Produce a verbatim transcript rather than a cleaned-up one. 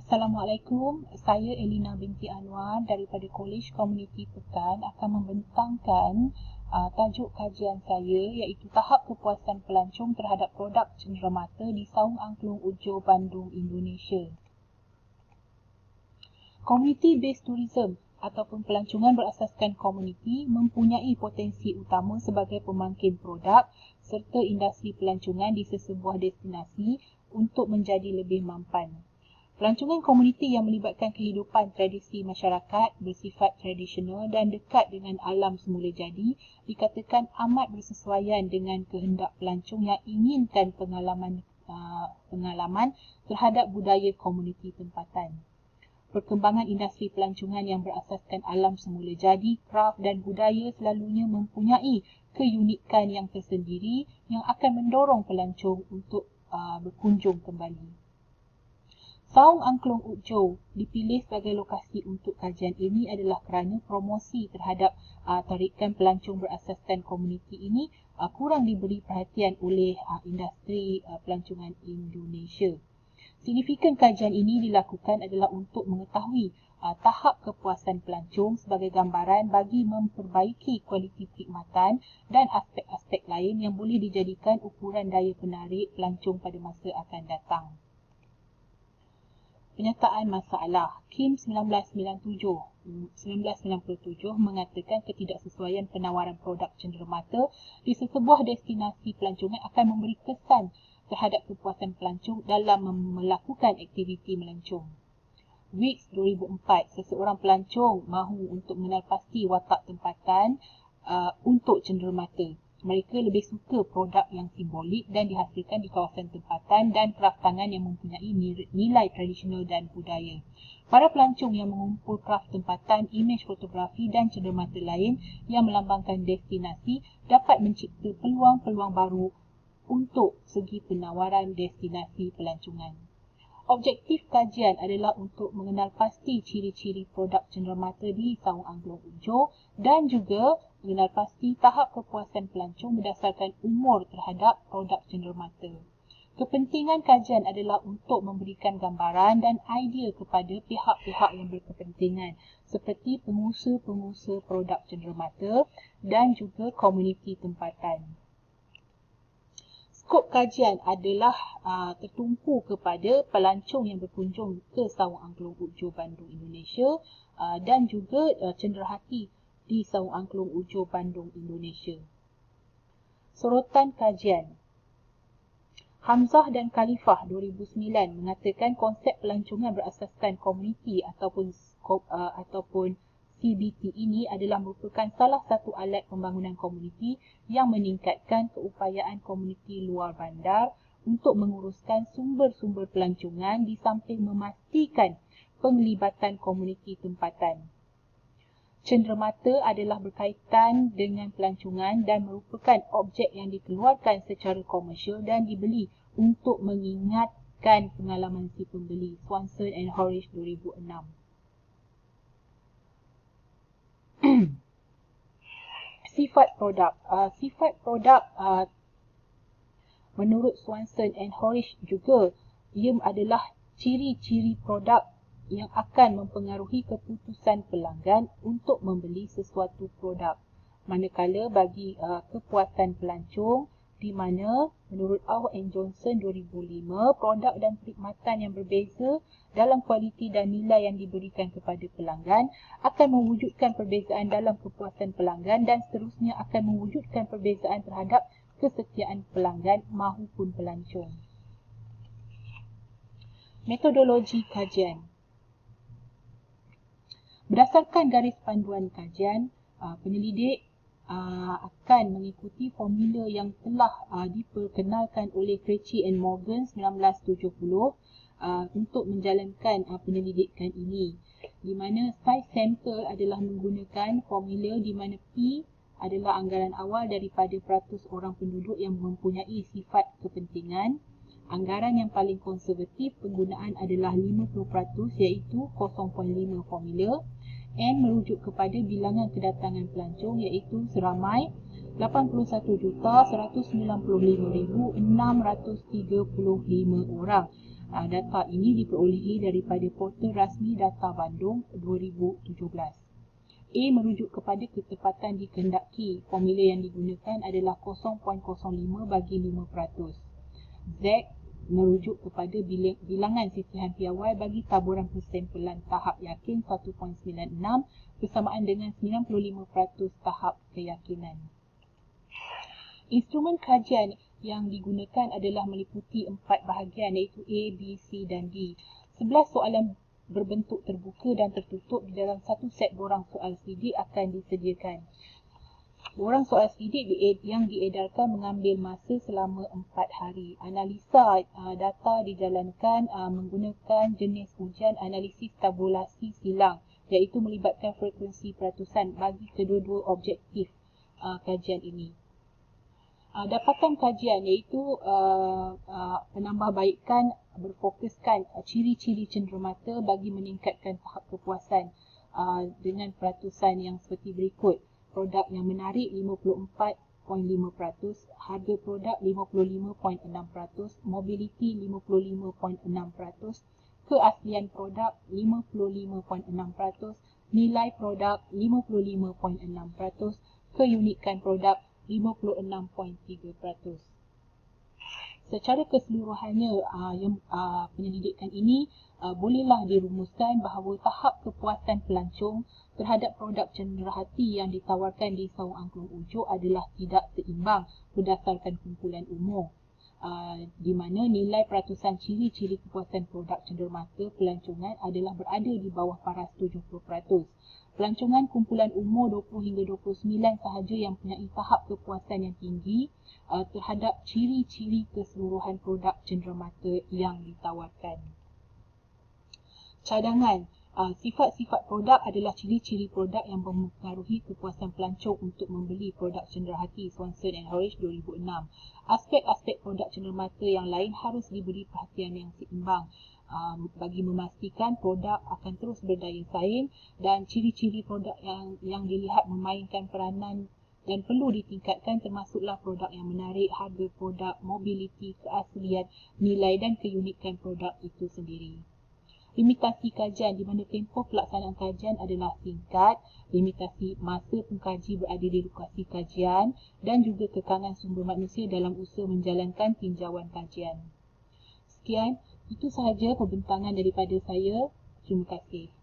Assalamualaikum, saya Elina binti Anwar daripada Kolej Komuniti Pekan akan membentangkan uh, tajuk kajian saya iaitu tahap kepuasan pelancong terhadap produk cenderamata di Saung Angklung Ujo, Bandung, Indonesia. Community-based tourism ataupun pelancongan berasaskan komuniti mempunyai potensi utama sebagai pemangkin produk serta industri pelancongan di sesebuah destinasi untuk menjadi lebih mampan. Pelancongan komuniti yang melibatkan kehidupan tradisi masyarakat bersifat tradisional dan dekat dengan alam semula jadi dikatakan amat bersesuaian dengan kehendak pelancong yang inginkan pengalaman uh, pengalaman terhadap budaya komuniti tempatan. Perkembangan industri pelancongan yang berasaskan alam semula jadi, kraf dan budaya selalunya mempunyai keunikan yang tersendiri yang akan mendorong pelancong untuk uh, berkunjung kembali. Saung Angklung Ujo dipilih sebagai lokasi untuk kajian ini adalah kerana promosi terhadap uh, tarikan pelancong berasaskan komuniti ini uh, kurang diberi perhatian oleh uh, industri uh, pelancongan Indonesia. Signifikan kajian ini dilakukan adalah untuk mengetahui uh, tahap kepuasan pelancong sebagai gambaran bagi memperbaiki kualiti perkhidmatan dan aspek-aspek lain yang boleh dijadikan ukuran daya penarik pelancong pada masa akan datang. Penyataan masalah K I M seribu sembilan ratus sembilan puluh tujuh mengatakan ketidaksesuaian penawaran produk cenderamata di sesebuah destinasi pelancongan akan memberi kesan terhadap kepuasan pelancong dalam melakukan aktiviti melancong. Weeks dua ribu empat, seseorang pelancong mahu untuk mengenal pasti watak tempatan uh, untuk cenderamata. Mereka lebih suka produk yang simbolik dan dihasilkan di kawasan tempatan dan kraf tangan yang mempunyai nilai tradisional dan budaya. Para pelancong yang mengumpul kraf tempatan, imej fotografi dan cenderamata lain yang melambangkan destinasi dapat mencipta peluang-peluang baru untuk segi penawaran destinasi pelancongan. Objektif kajian adalah untuk mengenal pasti ciri-ciri produk cenderamata di Saung Angklung Ujo dan juga mengenal pasti tahap kepuasan pelancong berdasarkan umur terhadap produk cenderamata. Kepentingan kajian adalah untuk memberikan gambaran dan idea kepada pihak-pihak yang berkepentingan seperti pengusaha-pengusaha produk cenderamata dan juga komuniti tempatan. Skop kajian adalah uh, tertumpu kepada pelancong yang berkunjung ke Saung Angklung Ujo, Bandung, Indonesia uh, dan juga uh, cenderahati di Saung Angklung Ujo, Bandung, Indonesia. Sorotan kajian Hamzah dan Khalifah dua ribu sembilan mengatakan konsep pelancongan berasaskan komuniti ataupun skop, uh, ataupun C B T ini adalah merupakan salah satu alat pembangunan komuniti yang meningkatkan keupayaan komuniti luar bandar untuk menguruskan sumber-sumber pelancongan di samping memastikan penglibatan komuniti tempatan. Cenderamata adalah berkaitan dengan pelancongan dan merupakan objek yang dikeluarkan secara komersial dan dibeli untuk mengingatkan pengalaman si pembeli. Swanson and Horish dua ribu enam. Sifat produk. Uh, sifat produk uh, menurut Swanson and Horish juga ia adalah ciri-ciri produk yang akan mempengaruhi keputusan pelanggan untuk membeli sesuatu produk. Manakala bagi uh, kepuasan pelancong di mana menurut Au and Johnson dua ribu lima, produk dan perkhidmatan yang berbeza dalam kualiti dan nilai yang diberikan kepada pelanggan akan mewujudkan perbezaan dalam kepuasan pelanggan dan seterusnya akan mewujudkan perbezaan terhadap kesetiaan pelanggan maupun pelancong. Metodologi kajian. Berdasarkan garis panduan kajian, penyelidik Uh, akan mengikuti formula yang telah uh, diperkenalkan oleh Krejci and Morgan seribu sembilan ratus tujuh puluh uh, untuk menjalankan uh, penyelidikan ini, di mana size sampel adalah menggunakan formula di mana P adalah anggaran awal daripada peratus orang penduduk yang mempunyai sifat kepentingan. Anggaran yang paling konservatif penggunaan adalah lima puluh peratus iaitu kosong perpuluhan lima formula. N merujuk kepada bilangan kedatangan pelancong iaitu seramai lapan puluh satu juta seratus sembilan puluh lima ribu enam ratus tiga puluh lima orang. Uh, data ini diperolehi daripada portal rasmi Data Bandung dua ribu tujuh belas. A merujuk kepada ketepatan dikehendaki. Formula yang digunakan adalah kosong perpuluhan kosong lima bagi lima peratus. Z merujuk kepada bilang, bilangan sisihan piawai bagi taburan persempelan tahap yakin satu perpuluhan sembilan enam bersamaan dengan sembilan puluh lima peratus tahap keyakinan. Instrumen kajian yang digunakan adalah meliputi empat bahagian iaitu A, B, C dan D. sebelas soalan berbentuk terbuka dan tertutup di dalam satu set borang soal selidik akan disediakan. Borang soal selidik yang diedarkan mengambil masa selama empat hari. Analisa uh, data dijalankan uh, menggunakan jenis ujian analisis tabulasi silang iaitu melibatkan frekuensi peratusan bagi kedua-dua objektif uh, kajian ini. Uh, dapatan kajian iaitu uh, uh, penambahbaikan berfokuskan uh, ciri-ciri cenderamata bagi meningkatkan tahap kepuasan uh, dengan peratusan yang seperti berikut. Produk yang menarik lima puluh empat perpuluhan lima peratus, harga produk lima puluh lima perpuluhan enam peratus, mobility lima puluh lima perpuluhan enam peratus, keaslian produk lima puluh lima perpuluhan enam peratus, nilai produk lima puluh lima perpuluhan enam peratus, keunikan produk lima puluh enam perpuluhan tiga peratus. Secara keseluruhannya, uh, yang, uh, penyelidikan ini uh, bolehlah dirumuskan bahawa tahap kepuasan pelancong terhadap produk cenderahati yang ditawarkan di saung angklung ujuk adalah tidak seimbang berdasarkan kumpulan umur. Uh, di mana nilai peratusan ciri-ciri kepuasan produk cenderamata pelancongan adalah berada di bawah paras tujuh puluh peratus. Pelancongan kumpulan umur dua puluh hingga dua puluh sembilan sahaja yang mempunyai tahap kepuasan yang tinggi uh, terhadap ciri-ciri keseluruhan produk cenderamata yang ditawarkan. Cadangan. Uh, sifat-sifat produk adalah ciri-ciri produk yang mempengaruhi kepuasan pelancong untuk membeli produk cenderahati Swanson and Horish dua ribu enam. Aspek-aspek produk cenderamata yang lain harus diberi perhatian yang seimbang um, bagi memastikan produk akan terus berdaya saing dan ciri-ciri produk yang yang dilihat memainkan peranan dan perlu ditingkatkan termasuklah produk yang menarik, harga produk, mobility, keaslian, nilai dan keunikan produk itu sendiri. Limitasi kajian di mana tempoh pelaksanaan kajian adalah singkat, limitasi masa pengkaji berada di lokasi kajian dan juga kekangan sumber manusia dalam usaha menjalankan tinjauan kajian. Sekian, itu sahaja pembentangan daripada saya. Terima kasih.